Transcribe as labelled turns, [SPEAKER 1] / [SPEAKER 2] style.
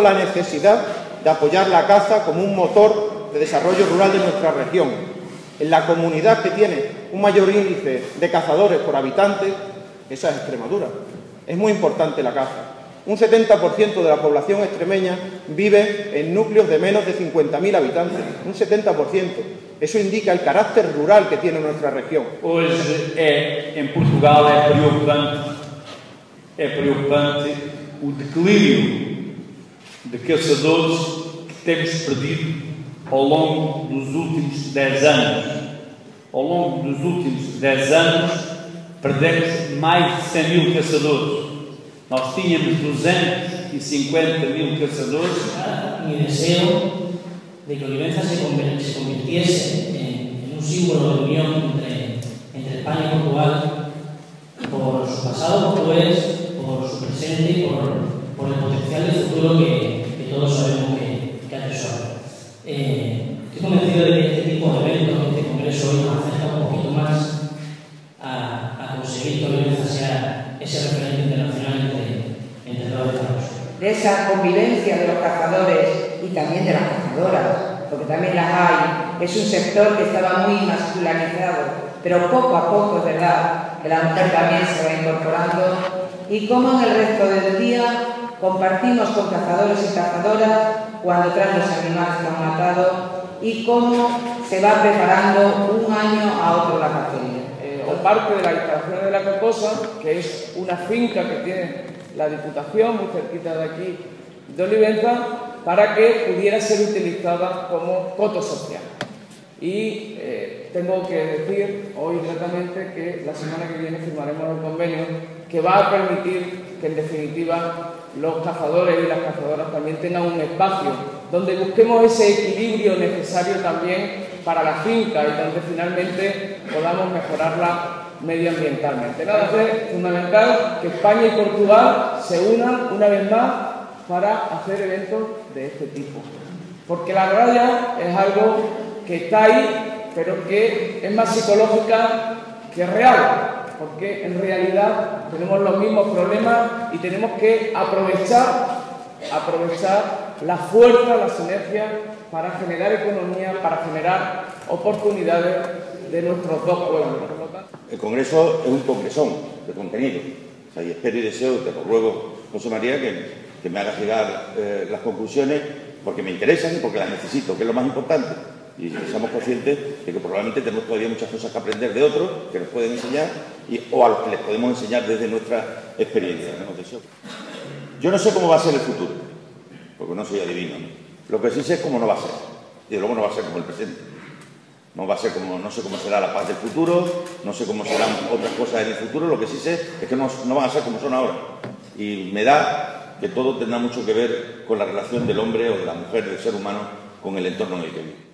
[SPEAKER 1] visto la necesidad de apoyar la caza como un motor de desarrollo rural de nuestra región. En la comunidad que tiene un mayor índice de cazadores por habitante, esa es Extremadura. Es muy importante la caza. Un 70% de la población extremeña vive en núcleos de menos de 50.000 habitantes. Un 70%. Eso indica el carácter rural que tiene nuestra región.
[SPEAKER 2] Hoje, em Portugal, é preocupante o declínio de caçadores que temos perdido ao longo dos últimos 10 anos. Ao longo dos últimos 10 anos, perdemos mais de 100.000 caçadores. Nós tínhamos 250.000 caçadores.
[SPEAKER 3] Mi deseo de que Olivenza se convirtiese en un símbolo de unión entre España y Portugal por su pasado portugués, por su presente y por el potencial de futuro que todos sabemos que atesora. Estoy convencido de que este tipo de eventos, este congreso hoy nos acerca un poquito más a conseguir que Olivenza sea ese referente internacional entre todos los estados.
[SPEAKER 4] De esa convivencia de los cazadores y también de las cazadoras, porque también las hay, es un sector que estaba muy masculinizado, pero poco a poco es verdad que la mujer también se va incorporando, y como en el resto del día compartimos con cazadores y cazadoras cuando traen los animales que han matado y cómo se va preparando un año a otro la cacería.
[SPEAKER 5] O parte de la instalación de la Cocosa, que es una finca que tiene la Diputación, muy cerquita de aquí, de Olivenza, para que pudiera ser utilizada como coto social. Y tengo que decir hoy directamente que la semana que viene firmaremos el convenio que va a permitir que, en definitiva, los cazadores y las cazadoras también tengan un espacio donde busquemos ese equilibrio necesario también para la finca y donde finalmente podamos mejorarla medioambientalmente. Nada, es fundamental que España y Portugal se unan una vez más para hacer eventos de este tipo. Porque la raya es algo que está ahí, pero que es más psicológica que real. Porque en realidad tenemos los mismos problemas y tenemos que aprovechar la fuerza, la sinergia para generar economía, para generar oportunidades de nuestros dos pueblos.
[SPEAKER 6] El Congreso es un congresón de contenido. O sea, y espero y deseo, te lo ruego, José María, que me hagas llegar las conclusiones porque me interesan y porque las necesito, que es lo más importante. Y seamos conscientes de que probablemente tenemos todavía muchas cosas que aprender de otros que nos pueden enseñar o a los que les podemos enseñar desde nuestra experiencia, ¿no? Yo no sé cómo va a ser el futuro, porque no soy adivino, ¿no? Lo que sí sé es cómo no va a ser. Y luego no va a ser como el presente. No va a ser como, no sé cómo será la paz del futuro, no sé cómo serán otras cosas en el futuro. Lo que sí sé es que no van a ser como son ahora. Y me da que todo tendrá mucho que ver con la relación del hombre o de la mujer, del ser humano, con el entorno en el que vive.